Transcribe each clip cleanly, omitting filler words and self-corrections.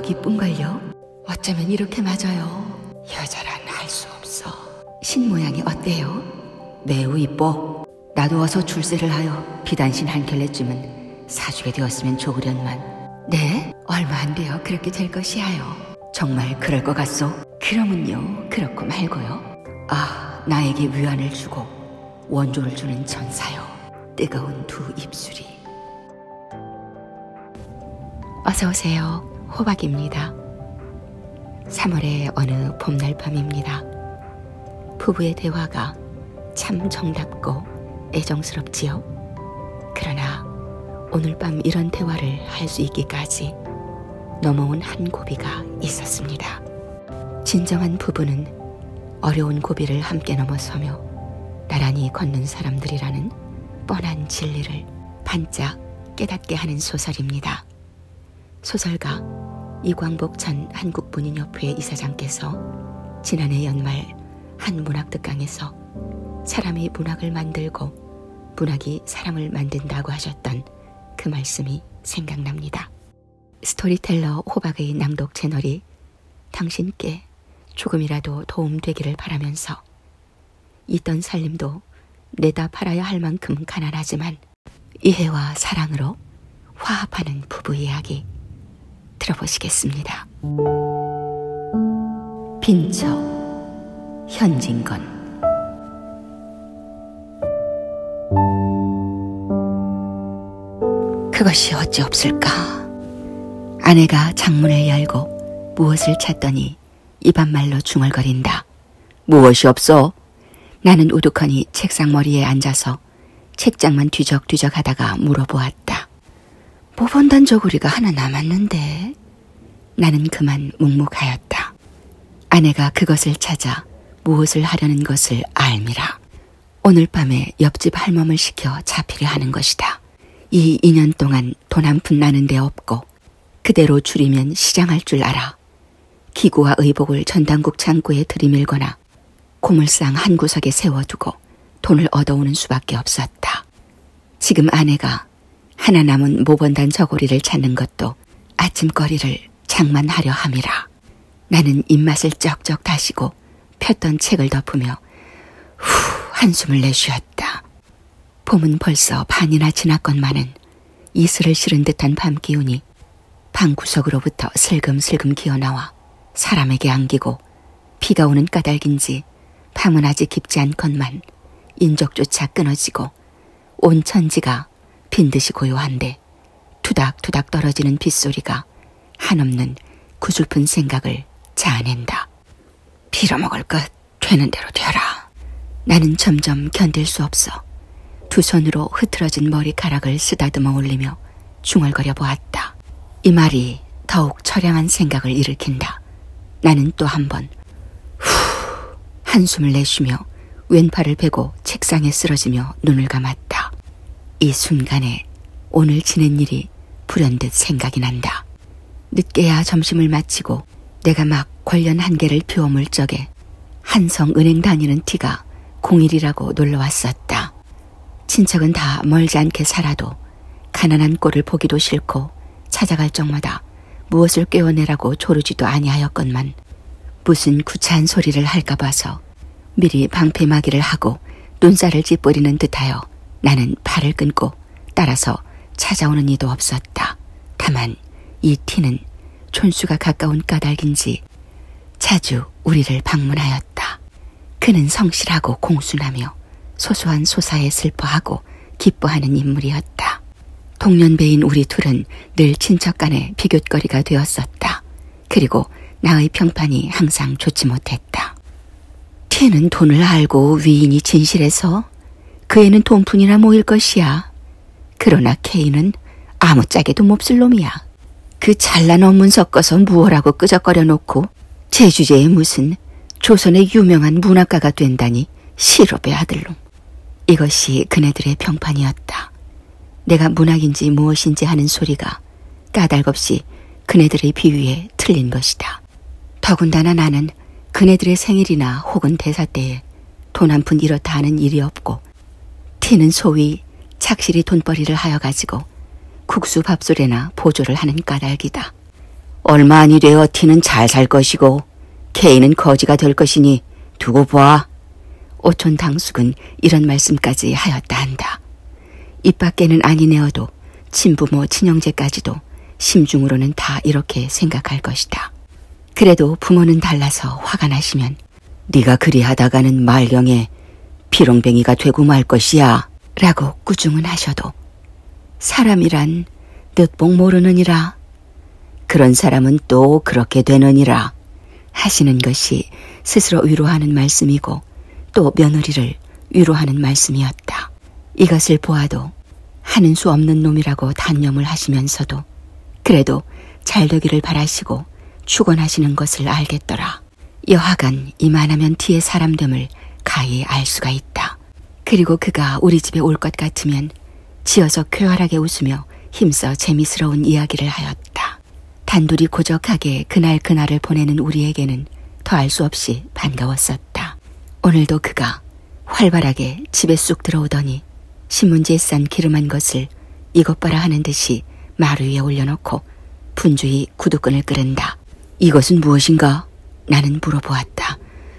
더 기쁜걸요? 어쩌면 이렇게 맞아요. 여자란 알 수 없어. 신 모양이 어때요? 매우 이뻐. 나도 어서 출세를 하여 비단신 한 켤레쯤은 사주게 되었으면 좋으련만. 네? 얼마 안 돼요. 그렇게 될 것이야요. 정말 그럴 것 같소? 그러면요, 그렇고 말고요. 아, 나에게 위안을 주고 원조를 주는 천사요. 뜨거운 두 입술이. 어서 오세요. 호박입니다. 3월의 어느 봄날 밤입니다. 부부의 대화가 참 정답고 애정스럽지요. 그러나 오늘 밤 이런 대화를 할 수 있기까지 넘어온 한 고비가 있었습니다. 진정한 부부는 어려운 고비를 함께 넘어서며 나란히 걷는 사람들이라는 뻔한 진리를 반짝 깨닫게 하는 소설입니다. 소설가 이광복 전 한국문인협회 이사장께서 지난해 연말 한 문학특강에서 사람이 문학을 만들고 문학이 사람을 만든다고 하셨던 그 말씀이 생각납니다. 스토리텔러 호박의 낭독 채널이 당신께 조금이라도 도움되기를 바라면서 있던 살림도 내다 팔아야 할 만큼 가난하지만 이해와 사랑으로 화합하는 부부 이야기 들어보시겠습니다. 빈처 현진건. 그것이 어찌 없을까? 아내가 창문을 열고 무엇을 찾더니 입안말로 중얼거린다. 무엇이 없어? 나는 우두커니 책상 머리에 앉아서 책장만 뒤적뒤적 하다가 물어보았다. 모본단 저고리가 하나 남았는데. 나는 그만 묵묵하였다. 아내가 그것을 찾아 무엇을 하려는 것을 알미라. 오늘 밤에 옆집 할멈을 시켜 잡히려 하는 것이다. 이 2년 동안 돈 한 푼 나는 데 없고 그대로 줄이면 시장할 줄 알아. 기구와 의복을 전당국 창고에 들이밀거나 고물상 한 구석에 세워두고 돈을 얻어오는 수밖에 없었다. 지금 아내가 하나 남은 모본단 저고리를 찾는 것도 아침거리를 장만하려 함이라. 나는 입맛을 쩍쩍 다시고 폈던 책을 덮으며 후 한숨을 내쉬었다. 봄은 벌써 반이나 지났건만은 이슬을 실은 듯한 밤 기운이 방구석으로부터 슬금슬금 기어나와 사람에게 안기고 비가 오는 까닭인지 밤은 아직 깊지 않건만 인적조차 끊어지고 온 천지가 빈듯이 고요한데 투닥투닥 떨어지는 빗소리가 한없는 구슬픈 생각을 자아낸다. 빌어먹을 것 되는 대로 되어라. 나는 점점 견딜 수 없어 두 손으로 흐트러진 머리카락을 쓰다듬어 올리며 중얼거려 보았다. 이 말이 더욱 처량한 생각을 일으킨다. 나는 또 한 번 후 한숨을 내쉬며 왼팔을 베고 책상에 쓰러지며 눈을 감았다. 이 순간에 오늘 지낸 일이 불현듯 생각이 난다. 늦게야 점심을 마치고 내가 막 관련 한 개를 피워물 적에 한성은행 다니는 티가 공일이라고 놀러왔었다. 친척은 다 멀지 않게 살아도 가난한 꼴을 보기도 싫고 찾아갈 적마다 무엇을 꿰어내라고 조르지도 아니하였건만 무슨 구차한 소리를 할까 봐서 미리 방패막이를 하고 눈살을 찌푸리는 듯하여 나는 팔을 끊고 따라서 찾아오는 이도 없었다. 다만 이 티는 촌수가 가까운 까닭인지 자주 우리를 방문하였다. 그는 성실하고 공순하며 소소한 소사에 슬퍼하고 기뻐하는 인물이었다. 동년배인 우리 둘은 늘 친척 간의 비교거리가 되었었다. 그리고 나의 평판이 항상 좋지 못했다. 티는 돈을 알고 위인이 진실해서 그애는 돈푼이나 모일 것이야. 그러나 K는 아무짝에도 몹쓸 놈이야. 그 잘난 언문 섞어서 무엇라고 끄적거려 놓고 제 주제에 무슨 조선의 유명한 문학가가 된다니 시럽의 아들놈. 이것이 그네들의 평판이었다. 내가 문학인지 무엇인지 하는 소리가 까닭없이 그네들의 비유에 틀린 것이다. 더군다나 나는 그네들의 생일이나 혹은 대사 때에 돈 한 푼 이렇다 하는 일이 없고 티는 소위 착실히 돈벌이를 하여 가지고 국수 밥술에나 보조를 하는 까닭이다. 얼마 안이 되어 티는 잘 살 것이고 케이는 거지가 될 것이니 두고 봐. 오촌 당숙은 이런 말씀까지 하였다 한다. 입 밖에는 아니 내어도 친부모 친형제까지도 심중으로는 다 이렇게 생각할 것이다. 그래도 부모는 달라서 화가 나시면 네가 그리하다가는 말경에 비롱뱅이가 되고 말 것이야 라고 꾸중은 하셔도 사람이란 뜻복 모르느니라, 그런 사람은 또 그렇게 되느니라 하시는 것이 스스로 위로하는 말씀이고 또 며느리를 위로하는 말씀이었다. 이것을 보아도 하는 수 없는 놈이라고 단념을 하시면서도 그래도 잘 되기를 바라시고 축원하시는 것을 알겠더라. 여하간 이만하면 티의 사람됨을 가히 알 수가 있다. 그리고 그가 우리 집에 올 것 같으면 지어서 쾌활하게 웃으며 힘써 재미스러운 이야기를 하였다. 단둘이 고적하게 그날을 보내는 우리에게는 더할 수 없이 반가웠었다. 오늘도 그가 활발하게 집에 쑥 들어오더니 신문지에 싼 기름한 것을 이것 봐라 하는 듯이 마루 위에 올려놓고 분주히 구두끈을 끄른다. 이것은 무엇인가? 나는 물어보았다.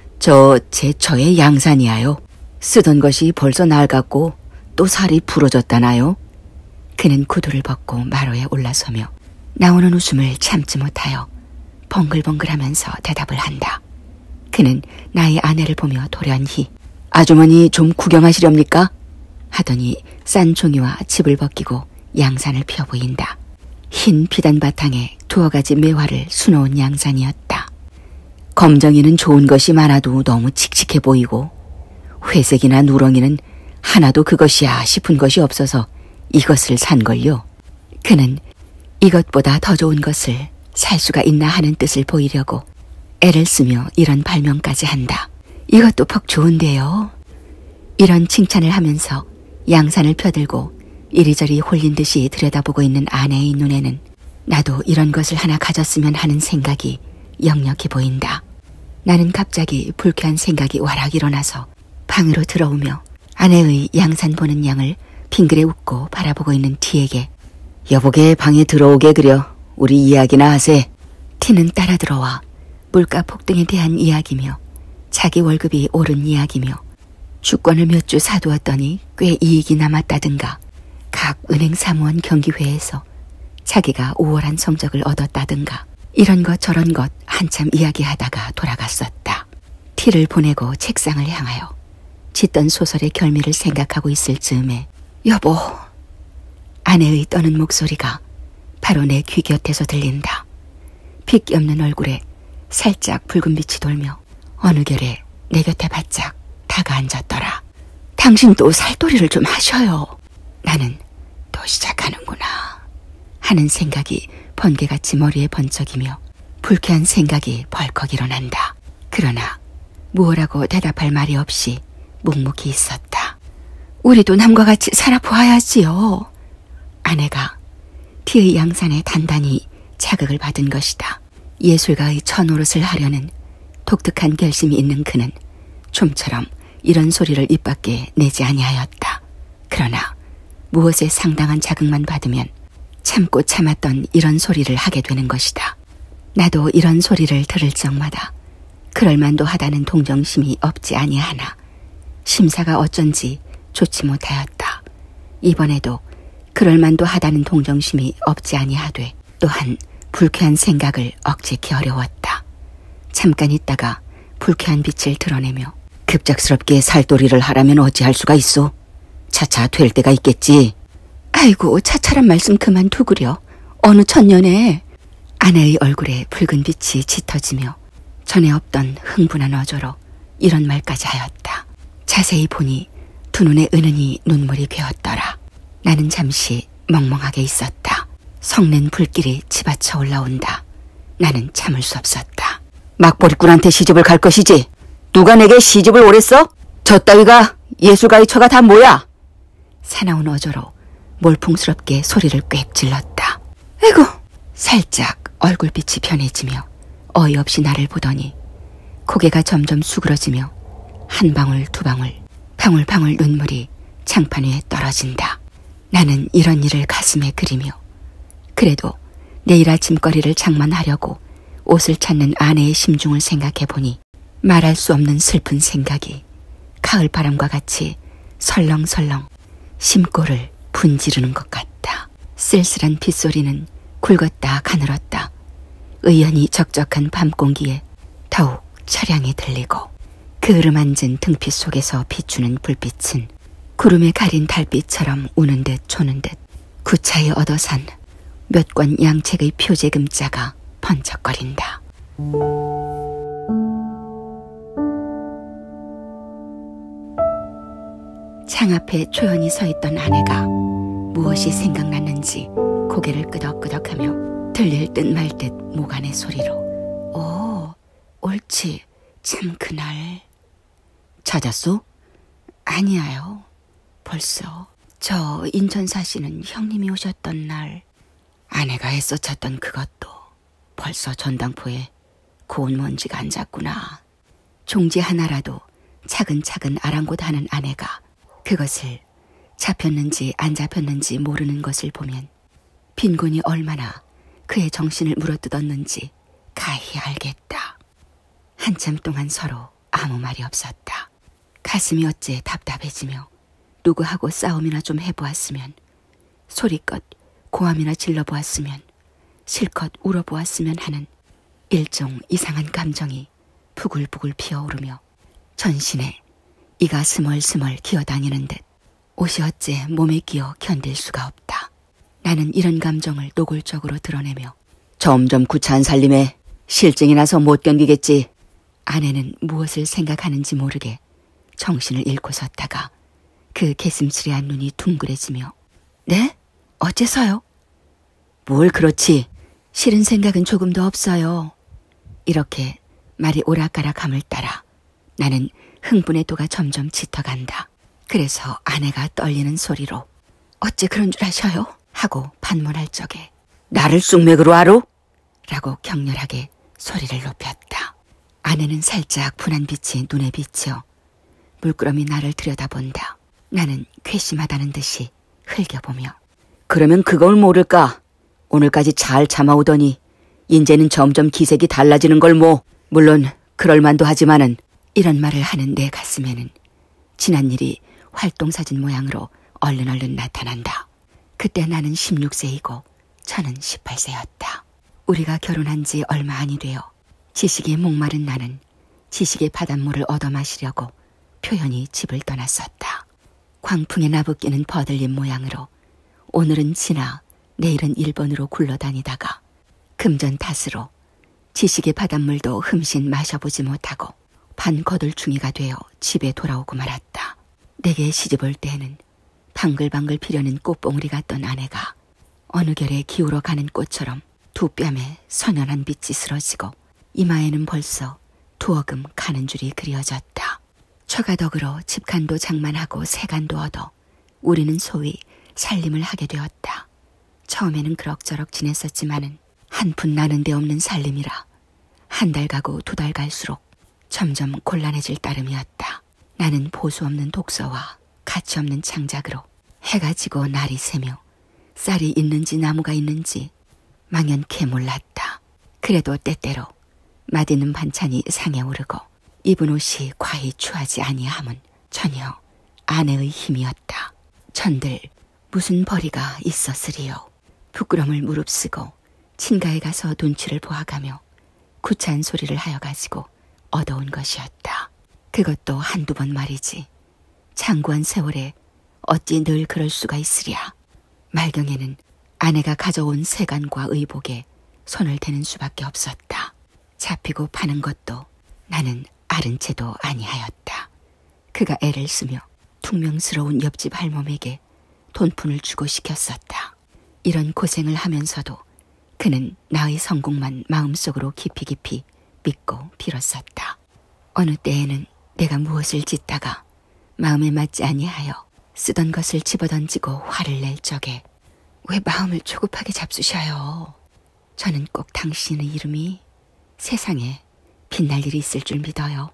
저의 양산이야요. 쓰던 것이 벌써 낡았고 또 살이 부러졌다나요? 그는 구두를 벗고 마루에 올라서며 나오는 웃음을 참지 못하여 벙글벙글하면서 대답을 한다. 그는 나의 아내를 보며 돌연히 아주머니 좀 구경하시렵니까? 하더니 싼 종이와 칩을 벗기고 양산을 펴 보인다. 흰 비단 바탕에 두어 가지 매화를 수놓은 양산이었다. 검정이는 좋은 것이 많아도 너무 칙칙해 보이고 회색이나 누렁이는 하나도 그것이야 싶은 것이 없어서 이것을 산걸요. 그는 이것보다 더 좋은 것을 살 수가 있나 하는 뜻을 보이려고 애를 쓰며 이런 발명까지 한다. 이것도 퍽 좋은데요. 이런 칭찬을 하면서 양산을 펴들고 이리저리 홀린 듯이 들여다보고 있는 아내의 눈에는 나도 이런 것을 하나 가졌으면 하는 생각이 역력해 보인다. 나는 갑자기 불쾌한 생각이 와락 일어나서 방으로 들어오며 아내의 양산 보는 양을 빙그레 웃고 바라보고 있는 티에게 여보게 방에 들어오게 그려 우리 이야기나 하세. 티는 따라 들어와 물가 폭등에 대한 이야기며 자기 월급이 오른 이야기며 주권을 몇 주 사두었더니 꽤 이익이 남았다든가 각 은행 사무원 경기회에서 자기가 우월한 성적을 얻었다든가 이런 것 저런 것 한참 이야기하다가 돌아갔었다. 티를 보내고 책상을 향하여 짓던 소설의 결미를 생각하고 있을 즈음에 여보, 아내의 떠는 목소리가 바로 내 귀 곁에서 들린다. 핏기 없는 얼굴에 살짝 붉은 빛이 돌며 어느 결에 내 곁에 바짝 다가앉았더라. 당신 또 살도리를 좀 하셔요. 나는 또 시작하는구나 하는 생각이 번개같이 머리에 번쩍이며 불쾌한 생각이 벌컥 일어난다. 그러나 무엇라고 대답할 말이 없이 묵묵히 있었다. 우리도 남과 같이 살아보아야지요. 아내가 티의 양산에 단단히 자극을 받은 것이다. 예술가의 천오롯을 하려는 독특한 결심이 있는 그는 좀처럼 이런 소리를 입 밖에 내지 아니하였다. 그러나 무엇에 상당한 자극만 받으면 참고 참았던 이런 소리를 하게 되는 것이다. 나도 이런 소리를 들을 적마다 그럴만도 하다는 동정심이 없지 아니하나 심사가 어쩐지 좋지 못하였다. 이번에도 그럴만도 하다는 동정심이 없지 아니하되 또한 불쾌한 생각을 억제기 어려웠다. 잠깐 있다가 불쾌한 빛을 드러내며 급작스럽게 살도리를 하라면 어찌할 수가 있소? 차차 될 때가 있겠지. 아이고 차차란 말씀 그만두구려. 어느 천년에. 아내의 얼굴에 붉은 빛이 짙어지며 전에 없던 흥분한 어조로 이런 말까지 하였다. 자세히 보니 두 눈에 은은히 눈물이 괴었더라. 나는 잠시 멍멍하게 있었다. 성낸 불길이 치받쳐 올라온다. 나는 참을 수 없었다. 막버리꾼한테 시집을 갈 것이지. 누가 내게 시집을 오랬어? 저 따위가 예술가의 처가 다 뭐야? 사나운 어조로 몰풍스럽게 소리를 꽥 질렀다. 에고! 살짝 얼굴빛이 변해지며 어이없이 나를 보더니 고개가 점점 수그러지며 한 방울 두 방울 방울방울 눈물이 장판 위에 떨어진다. 나는 이런 일을 가슴에 그리며 그래도 내일 아침거리를 장만하려고 옷을 찾는 아내의 심중을 생각해보니 말할 수 없는 슬픈 생각이 가을바람과 같이 설렁설렁 심골을 분지르는 것 같다. 쓸쓸한 빗소리는 굵었다 가늘었다. 의연히 적적한 밤공기에 더욱 처량히 들리고 그 으름앉은 등빛 속에서 비추는 불빛은 구름에 가린 달빛처럼 우는 듯 조는 듯 구차히 얻어산 몇 권 양책의 표제 금자가 번쩍거린다. 창 앞에 조용히 서 있던 아내가 무엇이 생각났는지 고개를 끄덕끄덕하며 들릴 듯 말 듯 모간의 소리로 오, 옳지, 참 그날. 찾았소? 아니야요. 벌써 저 인천 사시는 형님이 오셨던 날 아내가 애써 찾던 그것도 벌써 전당포에 고운 먼지가 앉았구나. 종지 하나라도 차근차근 아랑곳하는 아내가 그것을 잡혔는지 안 잡혔는지 모르는 것을 보면 빈곤이 얼마나 그의 정신을 물어뜯었는지 가히 알겠다. 한참 동안 서로 아무 말이 없었다. 가슴이 어째 답답해지며 누구하고 싸움이나 좀 해보았으면, 소리껏 고함이나 질러보았으면, 실컷 울어보았으면 하는 일종 이상한 감정이 부글부글 피어오르며 전신에 이가 스멀스멀 기어다니는 듯 옷이 어째 몸에 끼어 견딜 수가 없다. 나는 이런 감정을 노골적으로 드러내며 점점 구차한 살림에 실증이 나서 못 견디겠지. 아내는 무엇을 생각하는지 모르게 정신을 잃고 섰다가 그 개슴츠레한 눈이 둥그레지며 네? 어째서요? 뭘 그렇지. 싫은 생각은 조금도 없어요. 이렇게 말이 오락가락함을 따라 나는 흥분의 도가 점점 짙어간다. 그래서 아내가 떨리는 소리로 어째 그런 줄 아셔요? 하고 반문할 적에 나를 쑥맥으로 알아? 라고 격렬하게 소리를 높였다. 아내는 살짝 분한 빛이 눈에 비치어 물끄러미 나를 들여다본다. 나는 괘씸하다는 듯이 흘겨보며 그러면 그걸 모를까? 오늘까지 잘 참아오더니 인제는 점점 기색이 달라지는 걸 뭐. 물론 그럴만도 하지만은. 이런 말을 하는 내 가슴에는 지난 일이 활동사진 모양으로 얼른 나타난다. 그때 나는 16세이고 저는 18세였다. 우리가 결혼한 지 얼마 안이 되어 지식에 목마른 나는 지식의 바닷물을 얻어 마시려고 표현이 집을 떠났었다. 광풍에 나부끼는 버들림 모양으로 오늘은 진화, 내일은 일본으로 굴러다니다가 금전 탓으로 지식의 바닷물도 흠씬 마셔보지 못하고 반거들중이가 되어 집에 돌아오고 말았다. 내게 시집올 때에는 방글방글 피려는 꽃봉우리 같던 아내가 어느 결에 기울어 가는 꽃처럼 두 뺨에 선연한 빛이 스러지고 이마에는 벌써 두어금 가는 줄이 그려졌다. 처가덕으로 집간도 장만하고 세간도 얻어 우리는 소위 살림을 하게 되었다. 처음에는 그럭저럭 지냈었지만은 한 푼 나는 데 없는 살림이라 한 달 가고 두 달 갈수록 점점 곤란해질 따름이었다. 나는 보수 없는 독서와 가치 없는 창작으로 해가 지고 날이 새며 쌀이 있는지 나무가 있는지 망연케 몰랐다. 그래도 때때로 맛있는 반찬이 상에 오르고 입은 옷이 과히 추하지 아니함은 전혀 아내의 힘이었다. 전들 무슨 벌이가 있었으리요. 부끄럼을 무릅쓰고 친가에 가서 눈치를 보아가며 구차한 소리를 하여가지고 얻어온 것이었다. 그것도 한두 번 말이지. 장구한 세월에 어찌 늘 그럴 수가 있으랴. 말경에는 아내가 가져온 세간과 의복에 손을 대는 수밖에 없었다. 잡히고 파는 것도 나는 아른 채도 아니하였다. 그가 애를 쓰며 퉁명스러운 옆집 할멈에게 돈푼을 주고 시켰었다. 이런 고생을 하면서도 그는 나의 성공만 마음속으로 깊이 믿고 빌었었다. 어느 때에는 내가 무엇을 짓다가 마음에 맞지 아니하여 쓰던 것을 집어던지고 화를 낼 적에 왜 마음을 조급하게 잡수셔요. 저는 꼭 당신의 이름이 세상에 빛날 일이 있을 줄 믿어요.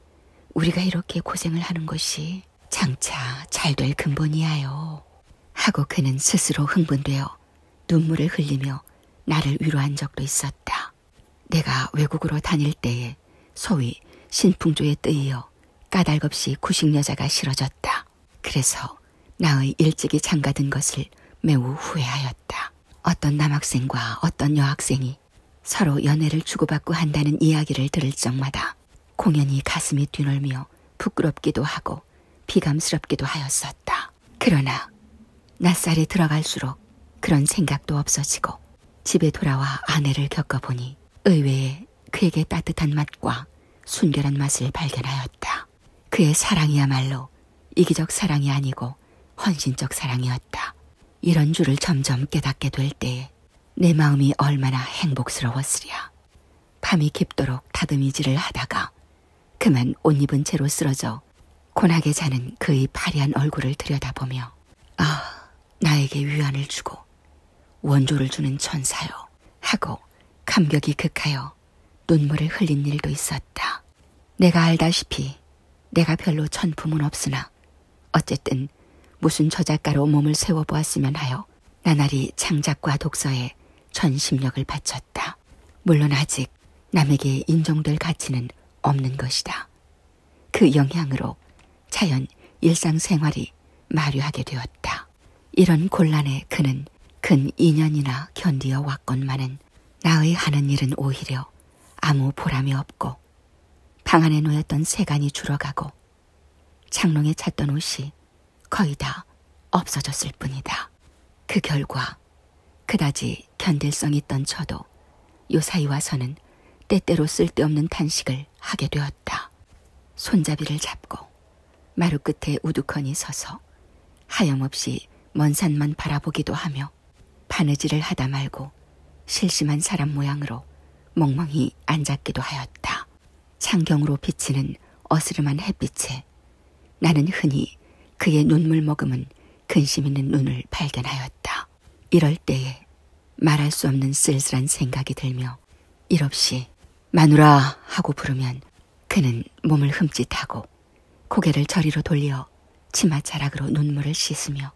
우리가 이렇게 고생을 하는 것이 장차 잘 될 근본이야요. 하고 그는 스스로 흥분되어 눈물을 흘리며 나를 위로한 적도 있었다. 내가 외국으로 다닐 때에 소위 신풍조에 뜨이어 까닭없이 구식 여자가 싫어졌다. 그래서 나의 일찍이 장가든 것을 매우 후회하였다. 어떤 남학생과 어떤 여학생이 서로 연애를 주고받고 한다는 이야기를 들을 적마다 공연히 가슴이 뛰놀며 부끄럽기도 하고 비감스럽기도 하였었다. 그러나 낯살이 들어갈수록 그런 생각도 없어지고 집에 돌아와 아내를 겪어보니 의외에 그에게 따뜻한 맛과 순결한 맛을 발견하였다. 그의 사랑이야말로 이기적 사랑이 아니고 헌신적 사랑이었다. 이런 줄을 점점 깨닫게 될 때에 내 마음이 얼마나 행복스러웠으랴. 밤이 깊도록 다듬이질을 하다가 그만 옷 입은 채로 쓰러져 고나게 자는 그의 파리한 얼굴을 들여다보며 아, 나에게 위안을 주고 원조를 주는 천사요 하고 감격이 극하여 눈물을 흘린 일도 있었다. 내가 알다시피 내가 별로 천품은 없으나 어쨌든 무슨 저작가로 몸을 세워보았으면 하여 나날이 창작과 독서에 전 심력을 바쳤다. 물론 아직 남에게 인정될 가치는 없는 것이다. 그 영향으로 자연 일상생활이 마료하게 되었다. 이런 곤란에 그는 근 2년이나 견디어 왔건만은 나의 하는 일은 오히려 아무 보람이 없고 방 안에 놓였던 세간이 줄어가고 창롱에 찼던 옷이 거의 다 없어졌을 뿐이다. 그 결과 그다지 견딜성 있던 저도 요사이 와서는 때때로 쓸데없는 탄식을 하게 되었다. 손잡이를 잡고 마루 끝에 우두커니 서서 하염없이 먼 산만 바라보기도 하며 바느질을 하다 말고 실심한 사람 모양으로 멍멍이 앉았기도 하였다. 창경으로 비치는 어스름한 햇빛에 나는 흔히 그의 눈물 머금은 근심 있는 눈을 발견하였다. 이럴 때에 말할 수 없는 쓸쓸한 생각이 들며 일없이 마누라 하고 부르면 그는 몸을 흠칫하고 고개를 저리로 돌려 치마자락으로 눈물을 씻으며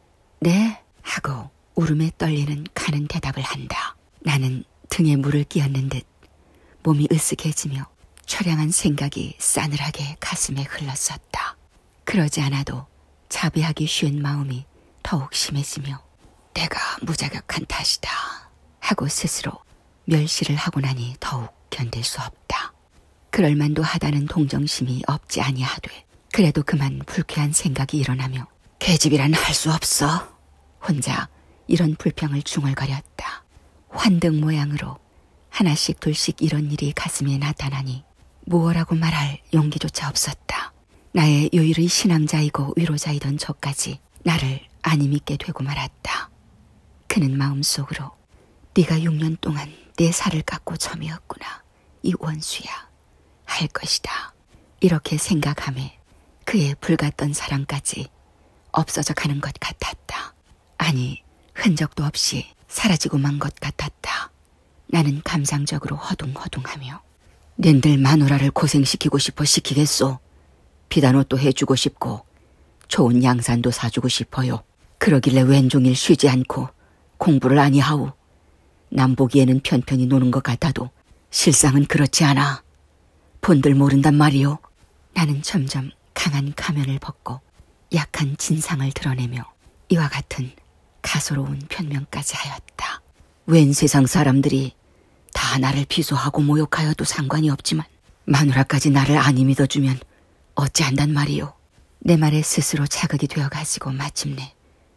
네 하고 울음에 떨리는 가는 대답을 한다. 나는 등에 물을 끼얹는 듯 몸이 으쓱해지며 처량한 생각이 싸늘하게 가슴에 흘렀었다. 그러지 않아도 자비하기 쉬운 마음이 더욱 심해지며 내가 무자격한 탓이다 하고 스스로 멸시를 하고 나니 더욱 견딜 수 없다. 그럴 만도 하다는 동정심이 없지 아니하되 그래도 그만 불쾌한 생각이 일어나며 계집이란 할 수 없어 혼자 이런 불평을 중얼거렸다. 환등 모양으로 하나씩 둘씩 이런 일이 가슴에 나타나니 무엇라고 말할 용기조차 없었다. 나의 유일의 신앙자이고 위로자이던 저까지 나를 안 믿게 되고 말았다. 그는 마음속으로 네가 6년 동안 내 살을 깎고 점이었구나. 이 원수야. 할 것이다. 이렇게 생각하며 그의 불같던 사랑까지 없어져 가는 것 같았다. 아니, 흔적도 없이 사라지고 만 것 같았다. 나는 감상적으로 허둥허둥하며 낸들 마누라를 고생시키고 싶어 시키겠소. 비단 옷도 해주고 싶고 좋은 양산도 사주고 싶어요. 그러길래 왼종일 쉬지 않고 공부를 아니하오. 남 보기에는 편편히 노는 것 같아도 실상은 그렇지 않아. 본들 모른단 말이오. 나는 점점 강한 가면을 벗고 약한 진상을 드러내며 이와 같은 가소로운 변명까지 하였다. 웬 세상 사람들이 다 나를 비소하고 모욕하여도 상관이 없지만 마누라까지 나를 안이 믿어주면 어찌한단 말이오. 내 말에 스스로 자극이 되어가지고 마침내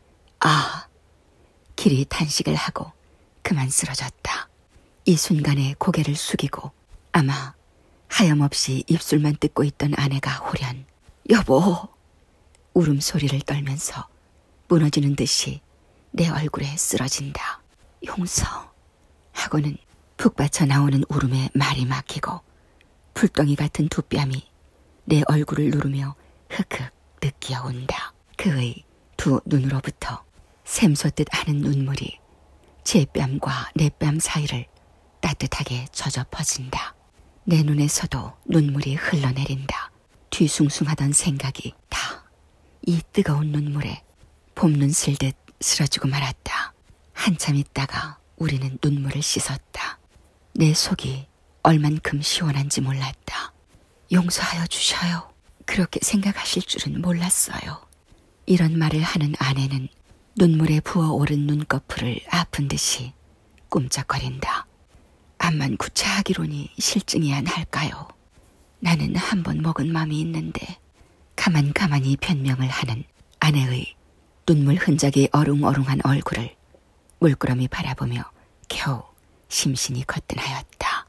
아, 길이 탄식을 하고 그만 쓰러졌다. 이 순간에 고개를 숙이고 아마 하염없이 입술만 뜯고 있던 아내가 호련 여보 울음소리를 떨면서 무너지는 듯이 내 얼굴에 쓰러진다. 용서 하고는 푹 받쳐 나오는 울음에 말이 막히고 풀덩이 같은 두 뺨이 내 얼굴을 누르며 흑흑 느끼어온다. 그의 두 눈으로부터 샘솟듯 하는 눈물이 제 뺨과 내 뺨 사이를 따뜻하게 젖어 퍼진다. 내 눈에서도 눈물이 흘러내린다. 뒤숭숭하던 생각이 다 이 뜨거운 눈물에 봄눈 쓸듯 쓰러지고 말았다. 한참 있다가 우리는 눈물을 씻었다. 내 속이 얼만큼 시원한지 몰랐다. 용서하여 주셔요. 그렇게 생각하실 줄은 몰랐어요. 이런 말을 하는 아내는 눈물에 부어오른 눈꺼풀을 아픈 듯이 꿈쩍거린다. 암만 구차하기로니 실증이야 할까요? 나는 한 번 먹은 맘이 있는데 가만히 변명을 하는 아내의 눈물 흔적이 어룽어룽한 얼굴을 물끄러미 바라보며 겨우 심신이 거뜬하였다.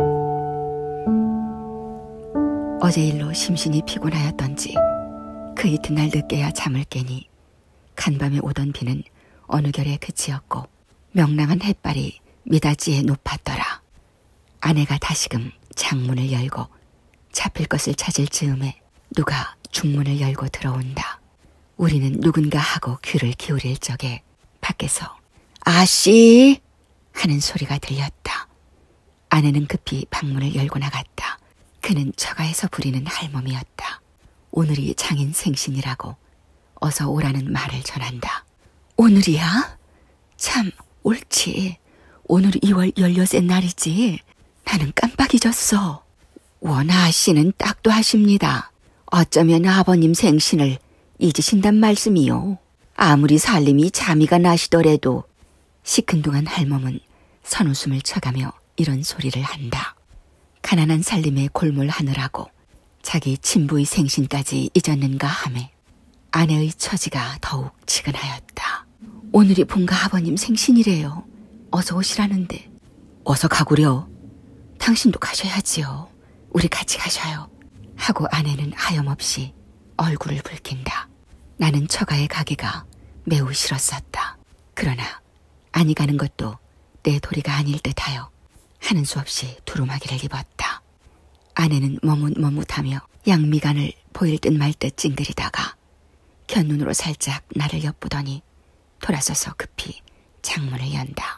어제 일로 심신이 피곤하였던지 그 이튿날 늦게야 잠을 깨니 간밤에 오던 비는 어느 결에 그치었고 명랑한 햇발이 미닫이에 높았더라. 아내가 다시금 창문을 열고 잡힐 것을 찾을 즈음에 누가 중문을 열고 들어온다. 우리는 누군가 하고 귀를 기울일 적에 밖에서 아씨 하는 소리가 들렸다. 아내는 급히 방문을 열고 나갔다. 그는 처가에서 부리는 할멈이었다. 오늘이 장인 생신이라고 어서 오라는 말을 전한다. 오늘이야? 참 옳지. 오늘이 2월 16째 날이지. 나는 깜빡 잊었어. 원하 씨는 딱도 하십니다. 어쩌면 아버님 생신을 잊으신단 말씀이요. 아무리 살림이 자미가 나시더라도. 시큰둥한 할멈은 선웃음을 쳐가며 이런 소리를 한다. 가난한 살림에 골몰하느라고 자기 친부의 생신까지 잊었는가 하매 아내의 처지가 더욱 치근하였다. 오늘이 본가 아버님 생신이래요. 어서 오시라는데. 어서 가구려. 당신도 가셔야지요. 우리 같이 가셔요. 하고 아내는 하염없이 얼굴을 붉힌다. 나는 처가에 가기가 매우 싫었었다. 그러나 아니 가는 것도 내 도리가 아닐 듯하여 하는 수 없이 두루마기를 입었다. 아내는 머뭇머뭇하며 양미간을 보일 듯 말 듯 찡그리다가 곁눈으로 살짝 나를 엿보더니 돌아서서 급히 창문을 연다.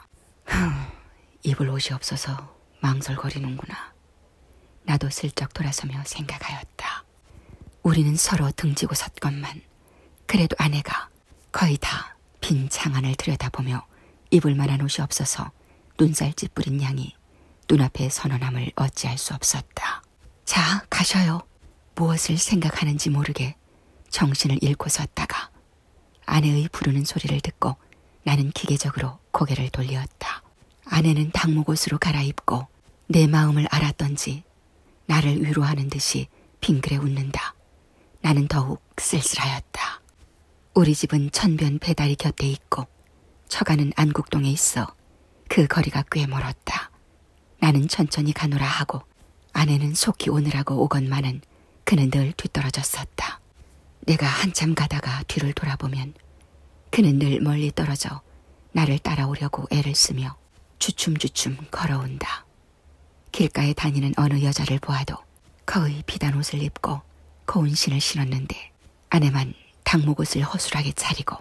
입을 옷이 없어서 망설거리는구나. 나도 슬쩍 돌아서며 생각하였다. 우리는 서로 등지고 섰건만 그래도 아내가 거의 다 빈 창안을 들여다보며 입을 만한 옷이 없어서 눈살 찌푸린 양이 눈앞에 선언함을 어찌할 수 없었다. 자, 가셔요. 무엇을 생각하는지 모르게 정신을 잃고 섰다가 아내의 부르는 소리를 듣고 나는 기계적으로 고개를 돌렸다. 아내는 당목옷으로 갈아입고 내 마음을 알았던지 나를 위로하는 듯이 빙그레 웃는다. 나는 더욱 쓸쓸하였다. 우리 집은 천변 배달이 곁에 있고 처가는 안국동에 있어 그 거리가 꽤 멀었다. 나는 천천히 가노라 하고 아내는 속히 오느라고 오건만은 그는 늘 뒤떨어졌었다. 내가 한참 가다가 뒤를 돌아보면 그는 늘 멀리 떨어져 나를 따라오려고 애를 쓰며 주춤주춤 걸어온다. 길가에 다니는 어느 여자를 보아도 거의 비단 옷을 입고 고운 신을 신었는데 아내만 당목옷을 허술하게 차리고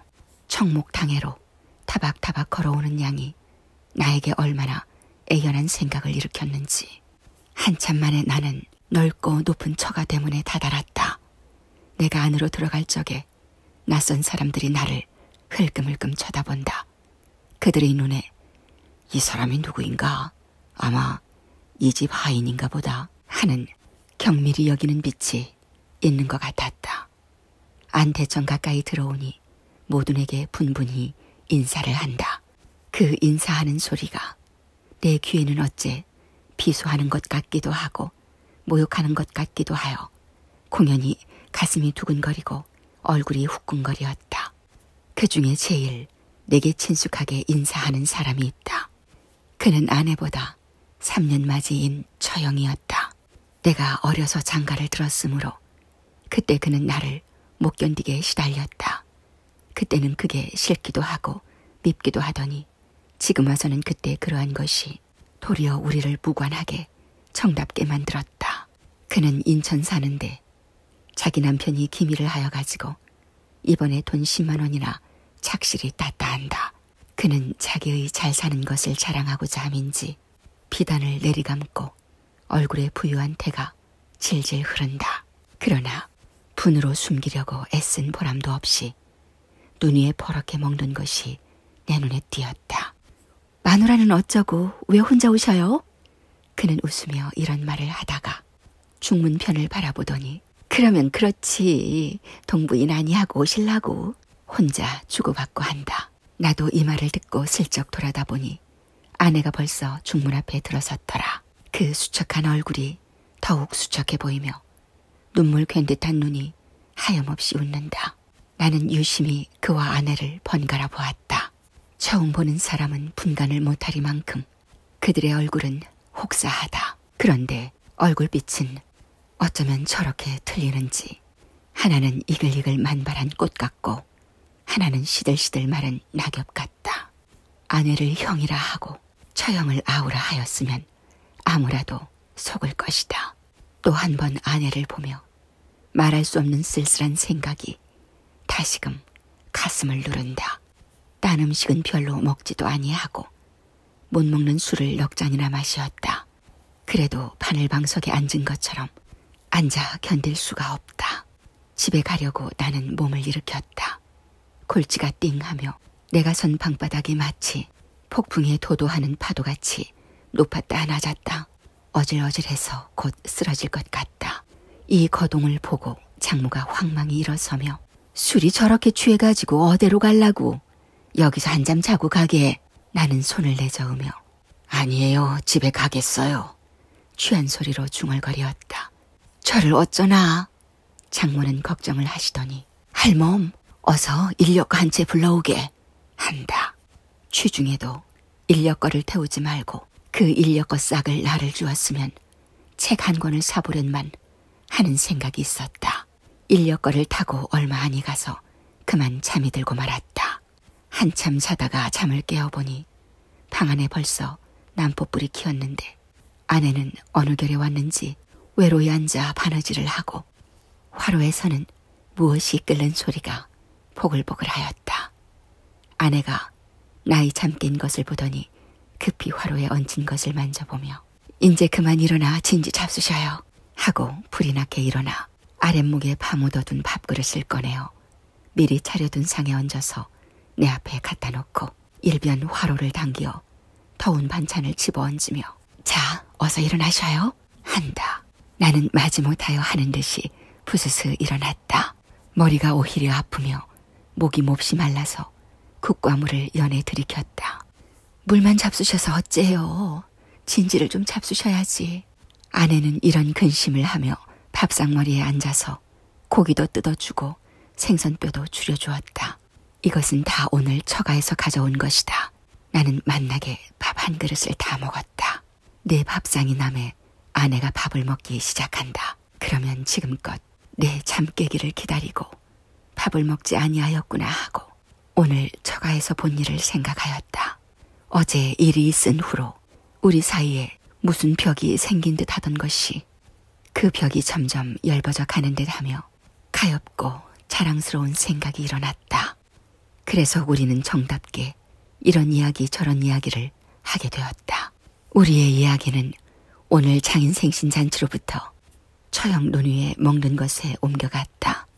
청목탕해로 타박타박 걸어오는 양이 나에게 얼마나 애연한 생각을 일으켰는지. 한참 만에 나는 넓고 높은 처가 대문에 다다랐다. 내가 안으로 들어갈 적에 낯선 사람들이 나를 흘끔흘끔 쳐다본다. 그들의 눈에 이 사람이 누구인가? 아마 이 집 하인인가 보다 하는 경밀히 여기는 빛이 있는 것 같았다. 안대천 가까이 들어오니 모든에게 분분히 인사를 한다. 그 인사하는 소리가 내 귀에는 어째 비수하는 것 같기도 하고 모욕하는 것 같기도 하여 공연히 가슴이 두근거리고 얼굴이 후끈거리었다. 그 중에 제일 내게 친숙하게 인사하는 사람이 있다. 그는 아내보다 3년 맞이인 처형이었다. 내가 어려서 장가를 들었으므로 그때 그는 나를 못 견디게 시달렸다. 그때는 그게 싫기도 하고 밉기도 하더니 지금 와서는 그때 그러한 것이 도리어 우리를 무관하게 정답게 만들었다. 그는 인천 사는데 자기 남편이 기밀을 하여 가지고 이번에 돈 10만 원이나 착실히 땄다 한다. 그는 자기의 잘 사는 것을 자랑하고자 함인지 비단을 내리감고 얼굴에 부유한 태가 질질 흐른다. 그러나 분으로 숨기려고 애쓴 보람도 없이 눈 위에 퍼렇게 먹는 것이 내 눈에 띄었다. 마누라는 어쩌고 왜 혼자 오셔요? 그는 웃으며 이런 말을 하다가 중문편을 바라보더니 그러면 그렇지 동부인 아니하고 오실라고 혼자 주고받고 한다. 나도 이 말을 듣고 슬쩍 돌아다 보니 아내가 벌써 중문 앞에 들어섰더라. 그 수척한 얼굴이 더욱 수척해 보이며 눈물 괸 듯한 눈이 하염없이 웃는다. 나는 유심히 그와 아내를 번갈아 보았다. 처음 보는 사람은 분간을 못하리만큼 그들의 얼굴은 혹사하다. 그런데 얼굴빛은 어쩌면 저렇게 틀리는지 하나는 이글이글 만발한 꽃 같고 하나는 시들시들 마른 낙엽 같다. 아내를 형이라 하고 처형을 아우라 하였으면 아무라도 속을 것이다. 또 한 번 아내를 보며 말할 수 없는 쓸쓸한 생각이 다시금 가슴을 누른다. 딴 음식은 별로 먹지도 아니하고 못 먹는 술을 넉 잔이나 마시었다. 그래도 바늘방석에 앉은 것처럼 앉아 견딜 수가 없다. 집에 가려고 나는 몸을 일으켰다. 골치가 띵하며 내가 선 방바닥이 마치 폭풍에 도도하는 파도같이 높았다 낮았다. 어질어질해서 곧 쓰러질 것 같다. 이 거동을 보고 장모가 황망히 일어서며 술이 저렇게 취해가지고 어디로 갈라고 여기서 한잠 자고 가게. 나는 손을 내저으며 아니에요 집에 가겠어요. 취한 소리로 중얼거리었다. 저를 어쩌나. 장모는 걱정을 하시더니 할멈 어서 인력거 한 채 불러오게 한다. 취중에도 인력거를 태우지 말고 그 인력거 싹을 나를 주었으면 책 한 권을 사보련만 하는 생각이 있었다. 인력거를 타고 얼마 안이 가서 그만 잠이 들고 말았다. 한참 자다가 잠을 깨어보니 방 안에 벌써 난포불이 켜었는데 아내는 어느 결에 왔는지 외로이 앉아 바느질을 하고 화로에서는 무엇이 끓는 소리가 보글보글하였다. 아내가 나이 잠 깬 것을 보더니 급히 화로에 얹힌 것을 만져보며 인제 그만 일어나 진지 잡수셔요 하고 불이 나게 일어나 아랫목에 파묻어둔 밥그릇을 꺼내어 미리 차려둔 상에 얹어서 내 앞에 갖다 놓고 일변 화로를 당기어 더운 반찬을 집어얹으며 자 어서 일어나셔요 한다. 나는 마지못하여 하는 듯이 부스스 일어났다. 머리가 오히려 아프며 목이 몹시 말라서 국과 물을 연에 들이켰다. 물만 잡수셔서 어째요. 진지를 좀 잡수셔야지. 아내는 이런 근심을 하며 밥상머리에 앉아서 고기도 뜯어주고 생선뼈도 줄여주었다. 이것은 다 오늘 처가에서 가져온 것이다. 나는 만나게 밥 한 그릇을 다 먹었다. 내 밥상이 남에 아내가 밥을 먹기 시작한다. 그러면 지금껏 내 잠 깨기를 기다리고 밥을 먹지 아니하였구나 하고 오늘 처가에서 본 일을 생각하였다. 어제 일이 있은 후로 우리 사이에 무슨 벽이 생긴 듯 하던 것이 그 벽이 점점 엷어져 가는 듯 하며 가엾고 자랑스러운 생각이 일어났다. 그래서 우리는 정답게 이런 이야기 저런 이야기를 하게 되었다. 우리의 이야기는 오늘 장인 생신잔치로부터 처형 논위에 먹는 것에 옮겨갔다.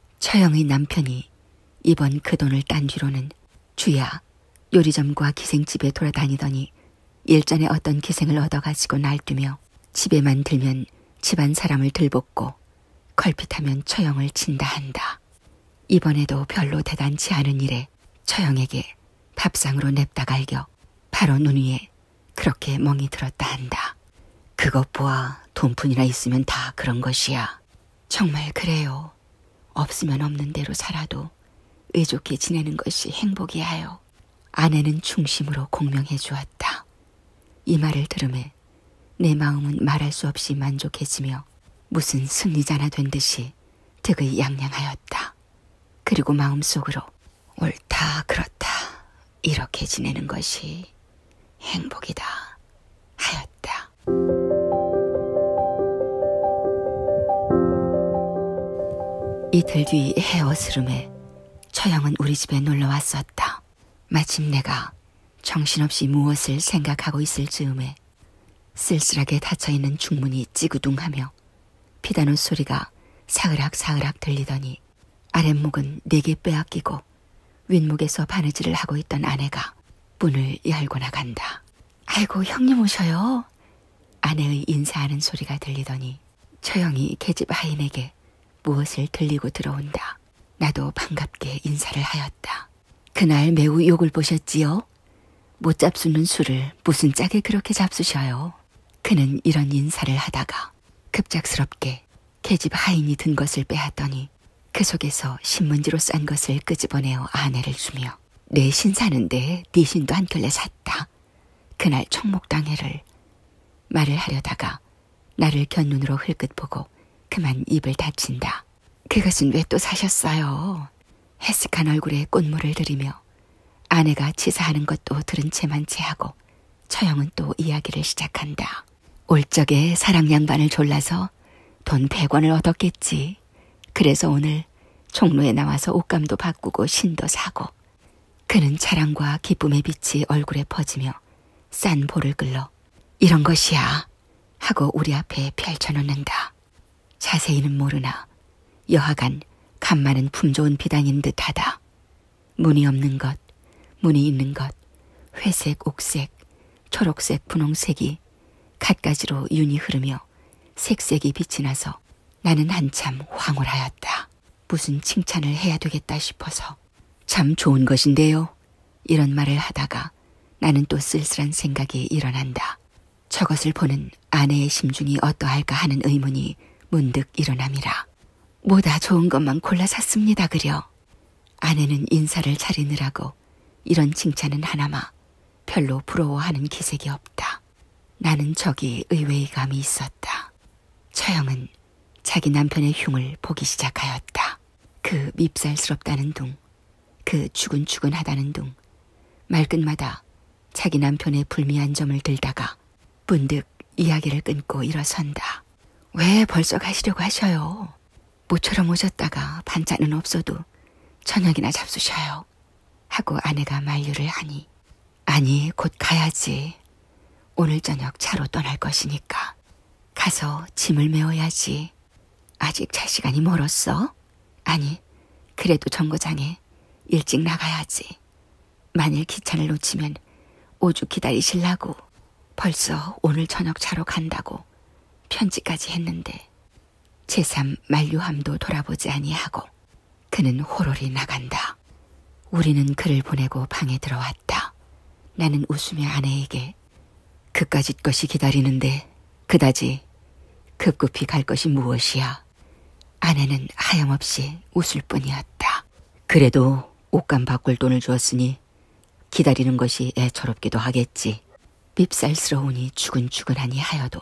처형의 남편이 이번 그 돈을 딴 뒤로는 주야 요리점과 기생집에 돌아다니더니 일전에 어떤 기생을 얻어가지고 날뛰며 집에만 들면 집안 사람을 들볶고 걸핏하면 처형을 친다 한다. 이번에도 별로 대단치 않은 일에 처형에게 밥상으로 냅다 갈겨 바로 눈 위에 그렇게 멍이 들었다 한다. 그것 보아 돈푼이나 있으면 다 그런 것이야. 정말 그래요. 없으면 없는 대로 살아도 의좋게 지내는 것이 행복이야요. 아내는 중심으로 공명해 주었다. 이 말을 들으매 내 마음은 말할 수 없이 만족해지며 무슨 승리자나 된 듯이 득의 양양하였다. 그리고 마음속으로 옳다 그렇다 이렇게 지내는 것이 행복이다 하였다. 이틀 뒤 해 어스름에 처형은 우리 집에 놀러 왔었다. 마침 내가 정신없이 무엇을 생각하고 있을 즈음에 쓸쓸하게 닫혀있는 중문이 찌구둥하며 피다노 소리가 사으락사으락 들리더니 아랫목은 4개 빼앗기고 윗목에서 바느질을 하고 있던 아내가 문을 열고 나간다. 아이고, 형님 오셔요. 아내의 인사하는 소리가 들리더니 처형이 계집 하인에게 무엇을 들리고 들어온다. 나도 반갑게 인사를 하였다. 그날 매우 욕을 보셨지요? 못 잡수는 술을 무슨 짝에 그렇게 잡수셔요. 그는 이런 인사를 하다가 급작스럽게 계집 하인이 든 것을 빼앗더니 그 속에서 신문지로 싼 것을 끄집어내어 아내를 주며 내 신사는데 네 신도 한 켤레 샀다. 그날 청목당회를 말을 하려다가 나를 곁눈으로 흘끗 보고 그만 입을 닫힌다. 그것은 왜 또 사셨어요? 해쓱한 얼굴에 꽃물을 들이며 아내가 치사하는 것도 들은 채만 채하고 처형은 또 이야기를 시작한다. 올 적에 사랑 양반을 졸라서 돈 100원을 얻었겠지. 그래서 오늘 종로에 나와서 옷감도 바꾸고 신도 사고. 그는 자랑과 기쁨의 빛이 얼굴에 퍼지며 싼 볼을 끌러 이런 것이야 하고 우리 앞에 펼쳐놓는다. 자세히는 모르나 여하간 값 많은 품 좋은 비단인 듯하다. 무늬 없는 것, 무늬 있는 것, 회색, 옥색, 초록색, 분홍색이 갖가지로 윤이 흐르며 색색이 빛이 나서 나는 한참 황홀하였다. 무슨 칭찬을 해야 되겠다 싶어서 참 좋은 것인데요. 이런 말을 하다가 나는 또 쓸쓸한 생각이 일어난다. 저것을 보는 아내의 심중이 어떠할까 하는 의문이 문득 일어남이라. 뭐다 좋은 것만 골라 샀습니다 그려. 아내는 인사를 차리느라고 이런 칭찬은 하나마 별로 부러워하는 기색이 없다. 나는 저기 의외의 감이 있었다. 처형은 자기 남편의 흉을 보기 시작하였다. 그 밉살스럽다는 둥, 그 추근추근하다는 둥, 말끝마다 자기 남편의 불미한 점을 들다가 문득 이야기를 끊고 일어선다. 왜 벌써 가시려고 하셔요? 모처럼 오셨다가 반찬은 없어도 저녁이나 잡수셔요. 하고 아내가 만류를 하니 아니 곧 가야지. 오늘 저녁 차로 떠날 것이니까 가서 짐을 메워야지. 아직 잘 시간이 멀었어? 아니 그래도 정거장에 일찍 나가야지. 만일 기차를 놓치면 오죽 기다리실라고. 벌써 오늘 저녁 차로 간다고 편지까지 했는데 제3 만류함도 돌아보지 아니하고 그는 호롤이 나간다. 우리는 그를 보내고 방에 들어왔다. 나는 웃으며 아내에게 그까짓 것이 기다리는데 그다지 급급히 갈 것이 무엇이야. 아내는 하염없이 웃을 뿐이었다. 그래도 옷감 바꿀 돈을 주었으니 기다리는 것이 애처롭기도 하겠지. 밉살스러우니 추근추근하니 하여도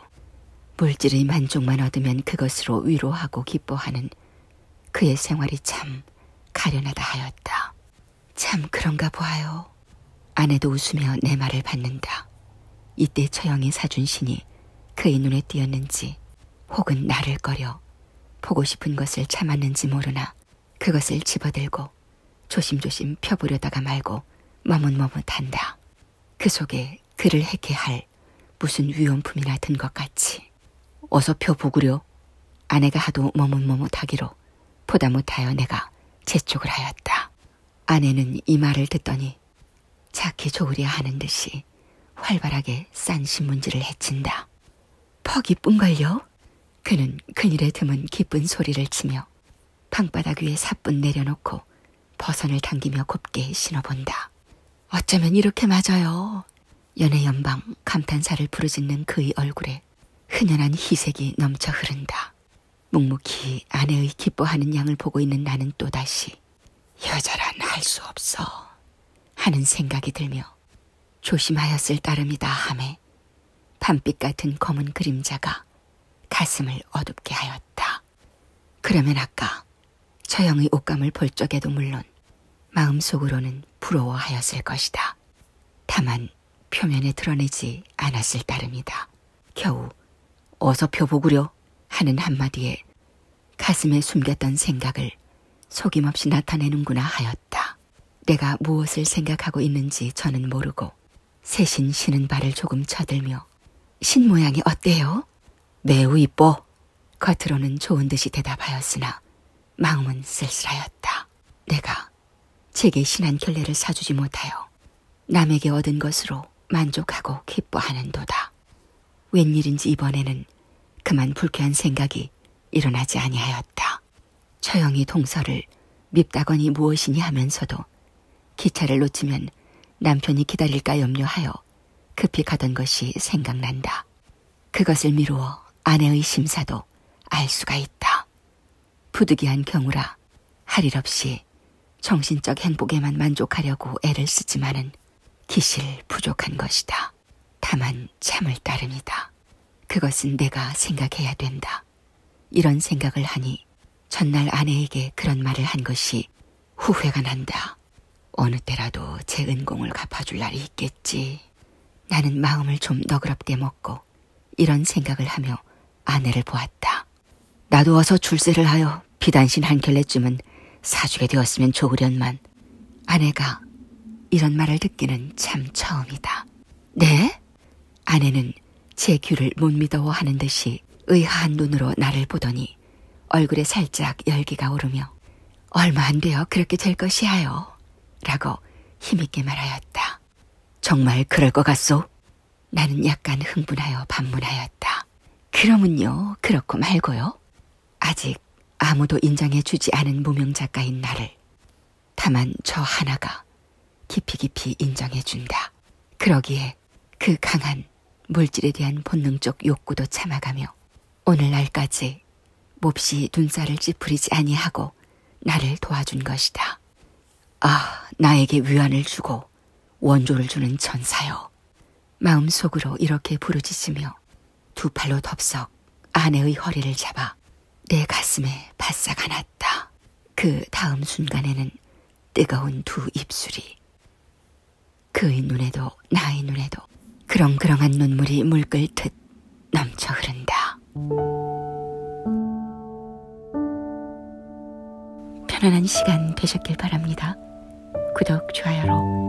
물질의 만족만 얻으면 그것으로 위로하고 기뻐하는 그의 생활이 참 가련하다 하였다. 참 그런가 보아요. 아내도 웃으며 내 말을 받는다. 이때 처형이 사준 신이 그의 눈에 띄었는지 혹은 나를 꺼려 보고 싶은 것을 참았는지 모르나 그것을 집어들고 조심조심 펴보려다가 말고 머뭇머뭇한다. 그 속에 그를 해케할 무슨 위험품이나 든 것 같이. 어서 펴보구려. 아내가 하도 머뭇머뭇하기로 보다 못하여 내가 재촉을 하였다. 아내는 이 말을 듣더니 작게 좋으려 하는 듯이 활발하게 싼 신문지를 헤친다. 퍽 이쁜걸요? 그는 그늘에 드문 기쁜 소리를 치며 방바닥 위에 사뿐 내려놓고 버선을 당기며 곱게 신어본다. 어쩌면 이렇게 맞아요. 연애연방 감탄사를 부르짖는 그의 얼굴에 흔연한 희색이 넘쳐 흐른다. 묵묵히 아내의 기뻐하는 양을 보고 있는 나는 또다시 여자란 할 수 없어 하는 생각이 들며 조심하였을 따름이다 하매 밤빛 같은 검은 그림자가 가슴을 어둡게 하였다. 그러면 아까 처형의 옷감을 볼 적에도 물론 마음속으로는 부러워하였을 것이다. 다만 표면에 드러내지 않았을 따름이다. 겨우 어서 펴보구려 하는 한마디에 가슴에 숨겼던 생각을 속임없이 나타내는구나 하였다. 내가 무엇을 생각하고 있는지 저는 모르고 새신 신은 발을 조금 쳐들며 신 모양이 어때요? 매우 이뻐. 겉으로는 좋은 듯이 대답하였으나 마음은 쓸쓸하였다. 내가 제게 신 한 켤레를 사주지 못하여 남에게 얻은 것으로 만족하고 기뻐하는도다. 웬일인지 이번에는 그만 불쾌한 생각이 일어나지 아니하였다. 처형이 동서를 밉다거니 무엇이니 하면서도 기차를 놓치면 남편이 기다릴까 염려하여 급히 가던 것이 생각난다. 그것을 미루어 아내의 심사도 알 수가 있다. 부득이한 경우라 할 일 없이 정신적 행복에만 만족하려고 애를 쓰지만은 기실 부족한 것이다. 다만 참을 따름이다. 그것은 내가 생각해야 된다. 이런 생각을 하니 전날 아내에게 그런 말을 한 것이 후회가 난다. 어느 때라도 제 은공을 갚아줄 날이 있겠지. 나는 마음을 좀 너그럽게 먹고 이런 생각을 하며 아내를 보았다. 나도 어서 출세를 하여 비단신 한 켤레쯤은 사주게 되었으면 좋으련만. 아내가 이런 말을 듣기는 참 처음이다. 네? 아내는 제 귀를 못 믿어하는 듯이 의아한 눈으로 나를 보더니 얼굴에 살짝 열기가 오르며 얼마 안 돼요. 그렇게 될 것이야요. 라고 힘있게 말하였다. 정말 그럴 것 같소? 나는 약간 흥분하여 반문하였다. 그러면요. 그렇고 말고요. 아직 아무도 인정해주지 않은 무명 작가인 나를 다만 저 하나가 깊이 인정해준다. 그러기에 그 강한 물질에 대한 본능적 욕구도 참아가며 오늘날까지 몹시 눈살을 찌푸리지 아니하고 나를 도와준 것이다. 아, 나에게 위안을 주고 원조를 주는 천사여. 마음속으로 이렇게 부르짖으며 두 팔로 덥석 아내의 허리를 잡아 내 가슴에 바싹 안았다. 그 다음 순간에는 뜨거운 두 입술이 그의 눈에도 나의 눈에도 그렁그렁한 눈물이 물끓듯 넘쳐 흐른다. 편안한 시간 되셨길 바랍니다. 구독, 좋아요로